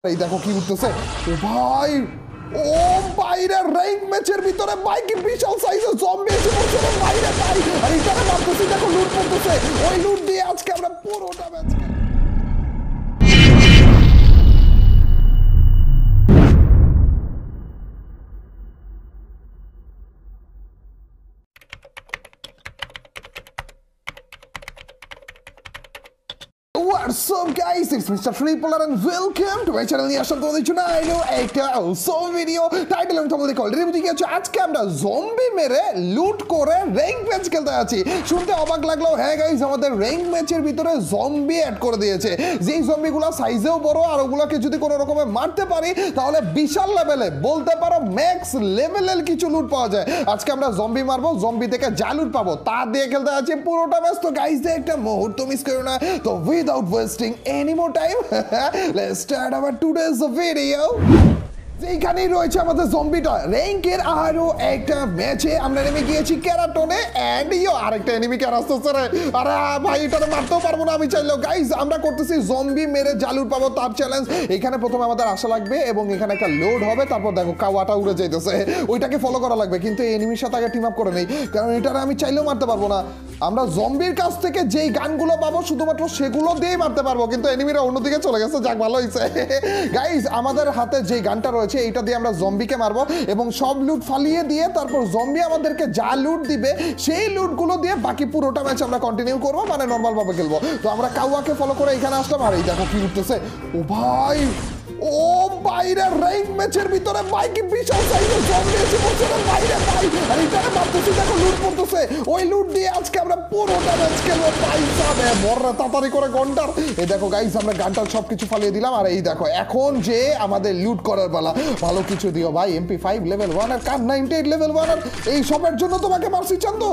এই দেখো কি উঠতেছে ও ভাই ও বাইরে র্যাঙ্ক ম্যাচের ভিতরে ভাই কি বিশাল সাইজের জম্বি এসে পড়ছে রে বাইরে ভাই আর এখানে মারতেছি দেখো লুট করতেছে ওই লুট দিয়ে আজকে আমরা পুরোটা match What's up guys, it's Mr. Tripler and welcome to my channel. আশা করি তোমরা জানো একটা awesome ভিডিও টাইটেল আমি তোমাদের অলরেডি বুঝে গেছো। আজকে আমরা জম্বি মেরে লুট করে র‍্যাঙ্ক ম্যাচ খেলতে যাচ্ছি। শুনতে অবাক লাগলো, হ্যাঁ গাইস আমাদের র‍্যাঙ্ক ম্যাচের ভিতরে জম্বি অ্যাড করে দিয়েছে। যেই জম্বিগুলো সাইজেও বড় আর ওগুলোকে যদি কোনো রকমে মারতে পারি তাহলে বিশাল লেভেলে বলতে পারো ম্যাক্স লেভেলের কিছু লুট পাওয়া যায়। আজকে আমরা জম্বি মারবো, জম্বি থেকে যা লুট পাবো তা দিয়ে খেলতে যাচ্ছি পুরোটা ম্যাচ। তো গাইস একটা মুহূর্ত মিস করো না। তো without wasting any more time, let's start our today's video. এইখানেই রয়েছে আমাদের জম্বিটা র্যাঙ্কের আরো একটা ম্যাচে আমরা নেমে গিয়েছি ক্যারাটনে এন্ড আরেকটা এনিমি ক্যার আসতেছে রে। আরে ভাই এটারে মারতেও পারবো না আমি চাইলেও। গাইস আমরা করতেছি জম্বি মেরে জালুর পাবো তার চ্যালেঞ্জ। এখানে প্রথমে আমাদের আসা লাগবে এবং এখানে একটা লোড হবে, তারপর দেখো কাওয়াটা উড়ে যাইতেছে, ওইটাকে ফলো করা লাগবে। কিন্তু এনিমির সাথে আগে টিম আপ করে নেই, কারণ এটারে আমি চাইলেও মারতে পারবো না। আমরা জম্বির কাছ থেকে যেই গানগুলো পাবো শুধুমাত্র সেগুলো দিয়েই মারতে পারবো, কিন্তু এনিমিরা অন্যদিকে চলে গেছে। যাক ভালো হয়েছে। গাইস আমাদের হাতে যে গানটা রয়েছে এইটা দিয়ে আমরা জম্বিকে মারবো এবং সব লুট ফালিয়ে দিয়ে তারপর জম্বি আমাদেরকে যা লুট দিবে সেই লুটগুলো দিয়ে বাকি পুরোটা ম্যাচ আমরা কন্টিনিউ করবো, মানে নর্মাল ভাবে খেলবো। তো আমরা কাওয়াকে ফলো করে এখানে আসলাম আর এই দেখো কি উঠতেছে ও ভাই ও বাইরে র্যাঙ্ক ম্যাচের ভিতরে ভাই কি বিশাল সাইজের জম্বি এসে পড়ছে রে বাইরে ভাই আর এখানে মারতেছি দেখো লুট করতেছে ওই লুট দিয়ে আজকে আমরা পুরোটা ম্যাচ খেলবো। ভাই সাবে মররা তাড়াতাড়ি করে গন্ডার। এই দেখো গাইস আমরা গানটার সবকিছু ফালিয়ে দিলাম আর এই দেখো এখন যে আমাদের লুট করার বেলা। ভালো কিছু দিও ভাই, MP5 লেভেল 1 আর কার 98 লেভেল 1 আর এই সবের জন্য তোমাকে মারছি চান্দু।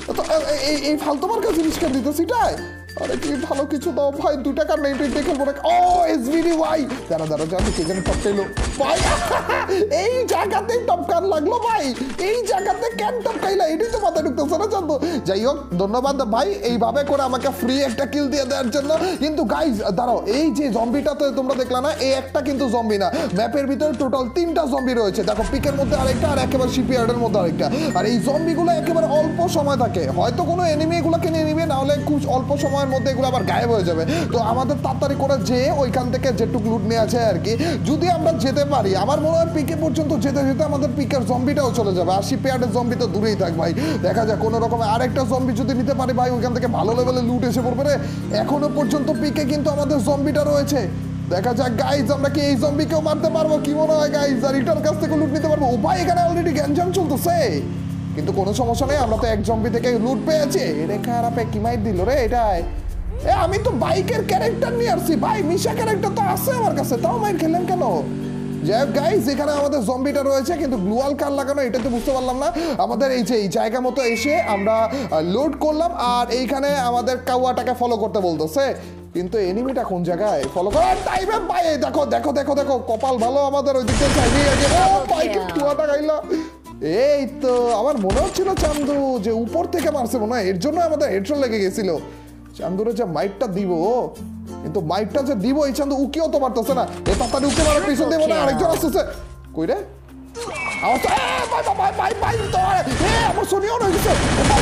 এই ফালতু মার্কা জিনিস কেন দিতেছি এটাই? আরে কি ভালো কিছু দাও ভাই, 2 টাকা 98 দিয়ে খেলবো না। ও SVD ভাই দাঁড়া জানো কে যেন টপ পেলো ভাই। এই জায়গাতেই টপ কার লাগলো ভাই, এই জায়গাতে কেন টপ খাইলা এটাই তো মাথায় ঢুকতেছে না জানো। যাই হোক ধন্যবাদ ভাই এইভাবে করে আমাকে ফ্রি একটা কিল দিয়ে দেওয়ার জন্য। কিন্তু গাইজ দাঁড়াও, এই যে জম্বিটাতে তোমরা দেখলা না, এই একটা কিন্তু জম্বি না, ম্যাপের ভিতরে টোটাল 3টা জম্বি রয়েছে। দেখো পিকের মধ্যে আরেকটা আর একেবারে শিপইয়ার্ডের মধ্যে আরেকটা। আর এই জম্বিগুলো একেবারে অল্প সময় থাকে, হয়তো কোনো এনিমি এগুলোকে নিয়ে নিবে, না হলে খুব অল্প সময় মধ্যে এগুলো আবার গায়েব হয়ে যাবে। তো আমাদের তাড়াতাড়ি করে যে ওইখান থেকে যেটুকু লুট নিয়ে আছে আর কি, যদি আমরা যেতে পারি আমার মনে হয় পিকে পর্যন্ত যেতে যেতে আমাদের পিকের জম্বিটাও চলে যাবে। আর শিপইয়ার্ডের জম্বি তো দূরেই থাক ভাই, দেখা যায় কোনো রকমে আরেকটা জম্বি যদি নিতে পারি ভাই ওইখান থেকে ভালো লেভেলের লুট এসে পড়বে রে। এখনো পর্যন্ত পিকে কিন্তু আমাদের জম্বিটা রয়েছে, দেখা যাক গাইজ আমরা কি এই জম্বিকেও মারতে পারবো কি মনে হয় গাইজ, আর এটার কাছ থেকে লুট নিতে পারবো। ও ভাই এখানে অলরেডি গ্যাঞ্জাম চলতেছে, কিন্তু কোনো সমস্যা নেই, আমরা তো এক জম্বি থেকে লুট পেয়েছি। রে খারাপে কি মাইর দিল রে এটাই। আমি তো বাইকের ক্যারেক্টার নিয়ে আসছি ভাই, মিশা ক্যারেক্টার তো আছে আমার কাছে, তাও মাইর খেলেন কেন? যাই হোক গাইস এখানে আমাদের জম্বিটা রয়েছে, কিন্তু গ্লুয়াল কার লাগানো এটা তো বুঝতে পারলাম না। আমাদের এই যে এই জায়গা মতো এসে আমরা লোড করলাম আর এইখানে আমাদের কাওয়াটাকে ফলো করতে বলতেছে, কিন্তু এনিমিটা কোন জায়গায় ফলো করার টাইমে ভাই দেখো দেখো দেখো দেখো কপাল ভালো আমাদের ওই দিকে বাইকে কুয়াটা গাইলা। এই তো আমার মনে হচ্ছিল চান্দু যে উপর থেকে মারছে মনে হয়, এর জন্য আমাদের হেডশট লেগে গেছিল। চান্দুরে যে মাইটটা দিব, কিন্তু মাইটটা যে দিব এই চান্দু উকিও তো পারতেছে না। এ তাড়াতাড়ি উকে মারার পিছন দেবো না, আরেকজন আসতেছে কই রে আমার তো আমার সোনিও রয়ে গেছে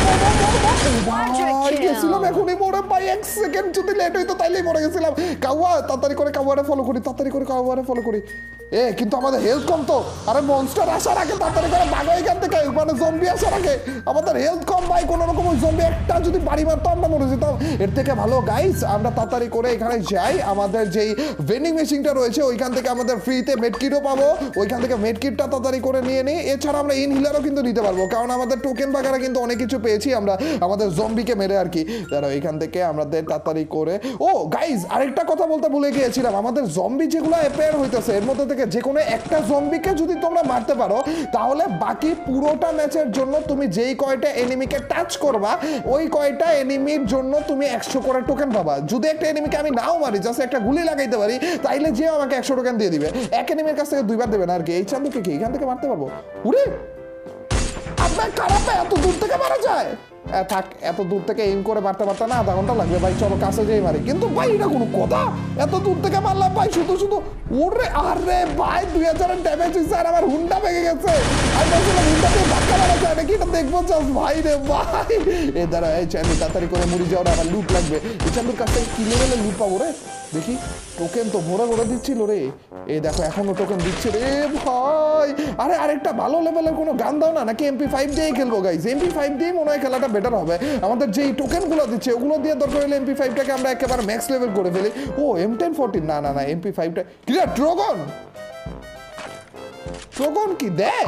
গেছিলাম এখনই মরে ভাই, 1 সেকেন্ড যদি লেট হইতো তাইলেই মরে গেছিলাম। কাওয়া তাড়াতাড়ি করে কাওয়ারে ফলো করি, তাড়াতাড়ি করে কাওয়ারে ফলো করি। কিন্তু আমাদের হেলথ কম তো, আরে মনস্টার আসার আগে তাড়াতাড়ি করে ভাগো এখান থেকে, মানে জম্বি আসার আগে। আমাদের হেলথ কম ভাই, কোনো রকম জম্বি একটা যদি বাড়ি মারতো আমরা মরে যেতাম। এর থেকে ভালো গাইস আমরা তাড়াতাড়ি করে এখানে যাই, আমাদের যেই ভেন্ডিং মেশিনটা রয়েছে ওইখান থেকে আমাদের ফ্রিতে মেডকিটও পাবো, ওইখান থেকে মেডকিটটা তাড়াতাড়ি করে নিয়ে নিই। এছাড়া আমরা ইনহিলারও কিন্তু নিতে পারবো, কারণ আমাদের টোকেন বাগারা কিন্তু অনেক কিছু পেয়েছি আমরা আমাদের জম্বিকে মেরে আর কি। তারা এখান থেকে আমাদের তাড়াতাড়ি করে ও গাইস আরেকটা কথা বলতে ভুলে গিয়েছিলাম, আমাদের জম্বি যেগুলো অ্যাপেয়ার হইতেছে এর মধ্যে থেকে যে কোনো একটা জম্বিকে যদি তোমরা মারতে পারো তাহলে বাকি পুরোটা ম্যাচের জন্য তুমি যেই কয়টা এনিমিকে টাচ করবা ওই কয়টা এনিমির জন্য তুমি 100 করে টোকেন পাবা। যদি একটা এনিমিকে আমি নাও মারি, জাস্ট একটা গুলি লাগাইতে পারি, তাইলে যে আমাকে 100 টোকেন দিয়ে দিবে। এক এনিমির কাছ থেকে 2বার দেবে না আর কি। এই চান্দুকে কি এখান থেকে মারতে পারবো? উরে আপনার খারাপ এত দূর থেকে মারা যায়? থাক, এত দূর থেকে এইম করে মারতে পারতে না, আধা ঘন্টা লাগবে ভাই, চলো কাছে যেই মারি। কিন্তু ভাই এটা কোনো কথা, এত দূর থেকে মারলাম ভাই, শুধু শুধু ওরে, আরে ভাই 2000 ড্যামেজ হয়েছে আর আমার হুন্ডা ভেঙে গেছে। আমি বলছিলাম হুন্ডা দিয়ে ধাক্কা মারা যায় নাকি, এটা দেখবো চাস ভাই রে ভাই। এ দাঁড়া, এই চান্দু তাড়াতাড়ি করে মুড়ি যাওয়ার, আবার লুট লাগবে। এই চান্দুর কাছ থেকে কি লেভেলে লুট পাবো রে, দেখি। টোকেন তো ভরে ভরে দিচ্ছিল রে, এই দেখো এখনো টোকেন দিচ্ছে রে ভাই। আরে আরেকটা ভালো লেভেলের কোনো গান দাও না, নাকি MP5 দিয়ে খেলবো গাইজ? MP5 দিয়ে মনে হয় খেলাটা বেটার হবে। আমাদের যেই টোকেনগুলো দিচ্ছে ওগুলো দিয়ে দরকার হলে MP5টাকে আমরা একেবারে ম্যাক্স লেভেল করে ফেলি। ও M1014, না না না, MP5টা কি রে? ড্রাগন ড্রাগন কি দেয়?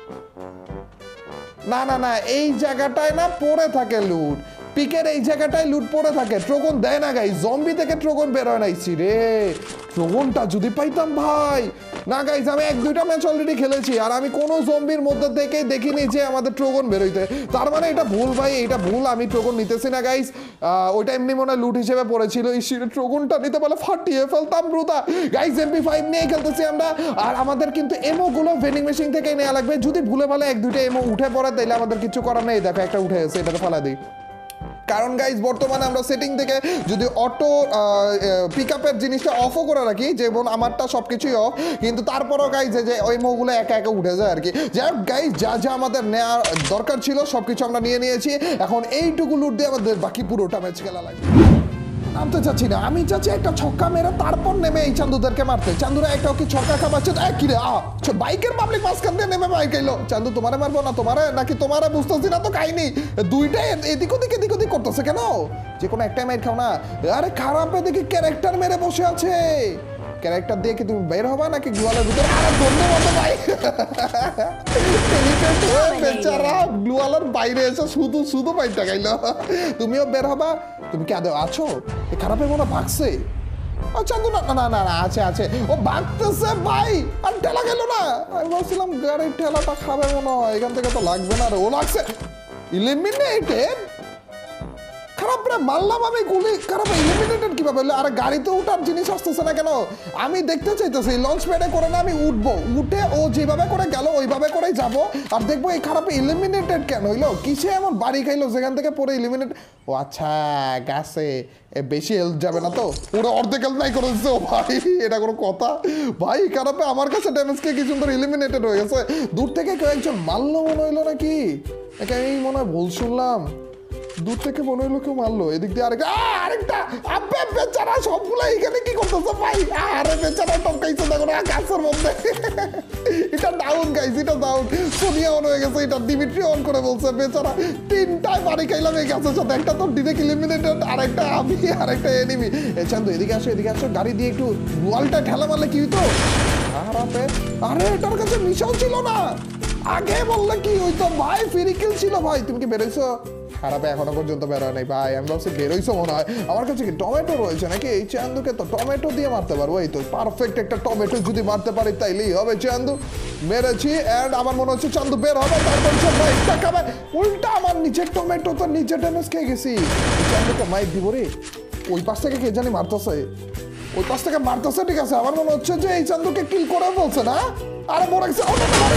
না না না, এই জায়গাটায় না পড়ে থাকে লুট, পিকের এই জায়গাটায় লুট পড়ে থাকে, ট্রোগন দেয় না গাইস। জম্বি থেকে ট্রোগন বের হয় নাইছি রে, ট্রোগনটা যদি পাইতাম ভাই। না গাইস, আমি 1-2টা ম্যাচ অলরেডি খেলেছি আর আমি কোনো জম্বির মধ্যে থেকেই দেখিনি যে আমাদের ট্রোগন বেরোইতে। তার মানে এটা ভুল ভাই, এটা ভুল, আমি ট্রোগন নিতেছি না গাইস। ওইটা এমনি মনে হয় লুট হিসেবে পড়েছিল, এই ট্রোগনটা নিতে পারলে ফাটিয়ে ফেলতাম ব্রুদা। গাইস MP5 নিয়ে খেলতেছি আমরা, আর আমাদের কিন্তু এমো গুলো ভেন্ডিং মেশিন থেকেই নেওয়া লাগবে। যদি ভুলে ভালে 1-2টা এমো উঠে পড়ে তাইলে আমাদের কিছু করার নেই। দেখো একটা উঠে গেছে, এটাকে ফেলা দিই। কারণ গাইজ বর্তমানে আমরা সেটিং থেকে যদি অটো পিক আপের জিনিসটা অফও করে রাখি, যেমন আমারটা সব কিছুই অফ, কিন্তু তারপরও গাইজ যে ওই মোগুলো একা একা উঠে যায় আর কি। যাই হোক গাইজ, যা যা আমাদের নেওয়ার দরকার ছিল সব কিছু আমরা নিয়ে নিয়েছি। এখন এইটুকু লুট দিয়ে আমাদের বাকি পুরোটা ম্যাচ খেলা লাগবে। নামতে চাচ্ছি না, আমি চাচ্ছি একটা ছক্কা মেরে তারপর নেমে এই চান্দুদেরকে মারতে। চান্দুরা একটা কি ছক্কা খাবাচ্ছে, কি রে বাইকের পাবলিক মাঝখান দিয়ে নেমে বাইক এলো। চান্দু তোমারে মারবো না, তোমারে নাকি তোমারে বুঝতেছি না তো কাহিনি। দুইটাই এদিক ওদিক করতেছে কেন? যে কোনো একটাই মাইর খাও না। আরে খারাপে দেখি ক্যারেক্টার মেরে বসে আছে, ক্যারেক্টার দিয়ে কি তুমি বের হবা নাকি গ্লুয়ালের ভিতরে? আরে ধন্যবাদ ভাই, বেচারা গ্লুয়ালের বাইরে এসে শুধু শুধু পাইটা গাইলো। তুমিও বের হবা? তুমি কি আদৌ আছো? খারাপে মনে ভাগছে। চান্দু না না না না, আছে আছে, ও ভাগতেছে ভাই, আর ঠেলা গেল না। আমি ভাবছিলাম গাড়ির ঠেলাটা খাবে মনে হয়, এখান থেকে তো লাগবে না রে। ও লাগছে, ইলিমিনেটেড। খারাপ রে, মারলাম আমি গুলি, খারাপ এলিমিনেটেড কিভাবে হলো? আরে গাড়িতে উঠার জিনিস আসতেছে না কেন? আমি দেখতে চাইতেছি লঞ্চ প্যাডে করে না, আমি উঠবো, উঠে ও যেভাবে করে গেল ওইভাবে করেই যাবো, আর দেখবো এই খারাপ এলিমিনেটেড কেন হইলো? কিসে এমন বাড়ি খাইলো যেখান থেকে পরে এলিমিনেট? ও আচ্ছা, গাছে বেশি হেলথ যাবে না তো, পুরো অর্ধেক হেলথ নাই করে দিচ্ছে। ও ভাই, এটা কোনো কথা ভাই? খারাপে আমার কাছে ড্যামেজ খেয়ে কি সুন্দর এলিমিনেটেড হয়ে গেছে। দূর থেকে কেউ একজন মারলো মনে হইলো নাকি? একে আমি মনে হয় ভুল শুনলাম, দূর থেকে মনে হলো কেউ মারলো। এদিক দিয়ে আরেকটা আব্বে বেচারা সবগুলো এখানে কি করতেছে ভাই? আরে বেচারা টপকাইছে দেখো না গাছের মধ্যে। এটা ডাউন গাইস, এটা ডাউন। সোনিয়া অন হয়ে গেছে, এটা দিমিত্রি অন করে বলছে। বেচারা তিনটায় বাড়ি খাইলাম এই গাছের সাথে, একটা তো ডিরেক্ট এলিমিনেটেড, আরেকটা আমি, আরেকটা এনিমি। চান্দু এদিকে আসো, এদিকে আসো, গাড়ি দিয়ে একটু ওয়ালটা ঠেলা মারলে কি হইতো? আরে এটার কাছে মিশাও ছিল না, আগে বললে কি হইতো ভাই? ফ্রি কিল ছিল ভাই। তুমি কি বেরোইছো? খারাপে এখনো পর্যন্ত বেরোয় নাই ভাই, আমি ভাবছি বেরোইছো মনে হয়। আমার কাছে কি টমেটো রয়েছে নাকি? এই চান্দুকে তো টমেটো দিয়ে মারতে পারবো। এই তো পারফেক্ট একটা টমেটো যদি মারতে পারি তাইলেই হবে। চান্দু মেরেছি, এন্ড আমার মনে হচ্ছে চান্দু বের হবে, তারপর উল্টা আমার নিচে টমেটো তো নিচে ড্যামেজ খেয়ে গেছি। চান্দুকে মাইক দিব রে, ওই পাশ থেকে কে জানি মারতেছে, ওই পাশ থেকে মারতেছে। ঠিক আছে, আমার মনে হচ্ছে যে এই চান্দুকে কিল করে বলছে না। আরে মরে গেছে,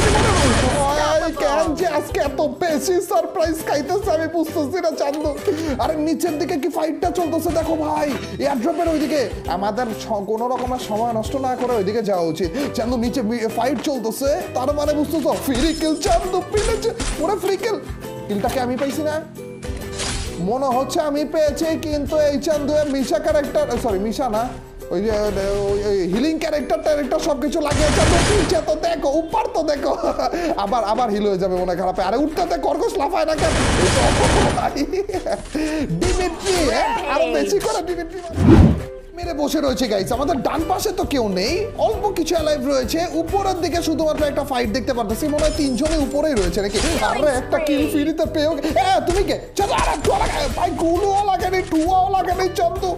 কেন যে আজকে এত বেশি সারপ্রাইজ খাইতেছে আমি বুঝতেছি না চান্দু। আরে নিচের দিকে কি ফাইটটা চলতেছে দেখো ভাই, এয়ারড্রপের ওইদিকে। আমাদের কোনো রকমের সময় নষ্ট না করে ওইদিকে যাওয়া উচিত। চান্দু নিচে ফাইট চলতেছে, তার মানে বুঝতেছো ফ্রি কিল। চান্দু পেয়েছে, ওরে ফ্রি কিল। কিলটাকে আমি পাইছি না মনে হচ্ছে, আমি পেয়েছি, কিন্তু এই চান্দু মিশা ক্যারেক্টার, সরি মিশা না, ওই যে হিলিং ক্যারেক্টার সবকিছু লাগিয়েছে। নিচে তো দেখো, উপর তো দেখো, আবার হিল হয়ে যাবে মনে খারাপ। আরে উঠতে দেখ, কর্কশ লাফায় না কেন? ডিমিট্রি আরো বেশি করে ডিমিট্রি মেরে বসে রয়েছে গাইস। আমাদের ডান পাশে তো কেউ নেই, অল্প কিছু অ্যালাইভ রয়েছে। উপরের দিকে শুধুমাত্র একটা ফাইট দেখতে পারতেছি, মনে হয় 3 জনই উপরেই রয়েছে নাকি? আরে একটা কিল ফ্রিতে পেও। তুমি কে? চলো, আরে ভাই গুলোও লাগেনি, টুয়াও লাগেনি। চন্দু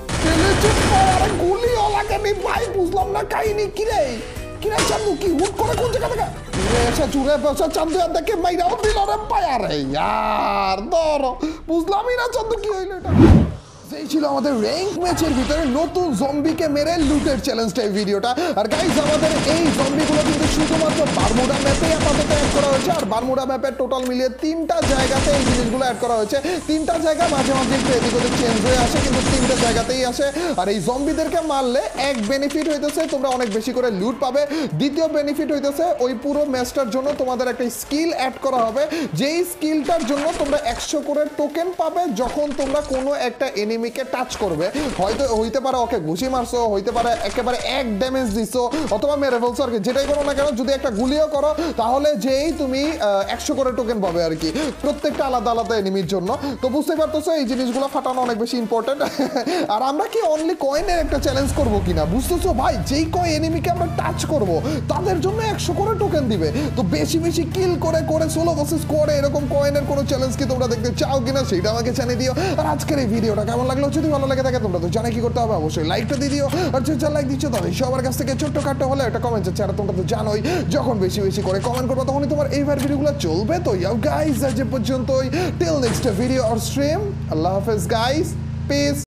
গুলিও লাগেনি ভাই, বুঝলাম না কাহিনী। কিরে কিরে চান্দু, কি হুট করে কোন জায়গা থেকে এসে চুরে বসে চান্দু দেখে মাইরাও দিল রে ভাই। আরে ইয়ার ধরো, বুঝলামই না চান্দু কি হইলো এটা। এই ছিল আমাদের র্যাঙ্ক ম্যাচের ভিতরে নতুন জম্বিকে মেরে লুটের চ্যালেঞ্জটা এই ভিডিওটা। আর গাইস আমাদের এই জম্বিগুলো কিন্তু শুধুমাত্র বারমুডা ম্যাপে আপাতত অ্যাড করা হয়েছে। আর বারমুডা ম্যাপের টোটাল মিলিয়ে 3টা জায়গাতে এই জিনিসগুলো অ্যাড করা হয়েছে। 3টা জায়গা মাঝে মাঝে একটু এদিক ওদিক চেঞ্জ হয়ে আসে, কিন্তু 3টা জায়গাতেই আসে। আর এই জম্বিদেরকে মারলে এক বেনিফিট হইতেছে তোমরা অনেক বেশি করে লুট পাবে। দ্বিতীয় বেনিফিট হইতেছে ওই পুরো ম্যাচটার জন্য তোমাদের একটা স্কিল অ্যাড করা হবে, যেই স্কিলটার জন্য তোমরা 100 করে টোকেন পাবে যখন তোমরা কোনো একটা এনিমিকে টাচ করবে। হয়তো হইতে পারে ওকে ঘুষি মারছো, হইতে পারে একেবারে এক ড্যামেজ দিছো, অথবা মেরে ফেলছো আর কি। যেটাই করো না কেন, যদি একটা গুলিও করো তাহলে যেই তুমি 100 করে টোকেন পাবে আর কি, প্রত্যেকটা আলাদা আলাদা এনিমির জন্য। তো বুঝতে পারতেছো এই জিনিসগুলো ফাটানো অনেক বেশি ইম্পর্টেন্ট। আর আমরা কি অনলি কয়েনের একটা চ্যালেঞ্জ করবো কিনা বুঝতেছো ভাই, যেই কয় এনিমিকে আমরা টাচ করব তাদের জন্য 100 করে টোকেন দিবে। তো বেশি বেশি কিল করে করে সোলো ভার্সেস স্কোয়াডে এরকম কয়েনের কোনো চ্যালেঞ্জ কি তোমরা দেখতে চাও কিনা সেটা আমাকে জানিয়ে দিও। আর আজকের এই ভিডিওটা কেমন লাগলো, যদি ভালো লাগে থাকে তোমরা তো জানো কি করতে হবে, অবশ্যই লাইকটা দিয়ে দিও। আর যে যা লাইক দিচ্ছ তাহলে সবার কাছ থেকে ছোট্ট খাটো হলে একটা কমেন্ট চাচ্ছে। আর তোমরা তো জানোই যখন বেশি বেশি করে কমেন্ট করবো তখনই তোমার এইবার ভিডিওগুলো চলবে। তো ইয়াও গাইস আজ পর্যন্তই, till next video or stream, আল্লাহ হাফেজ গাইস, পিস।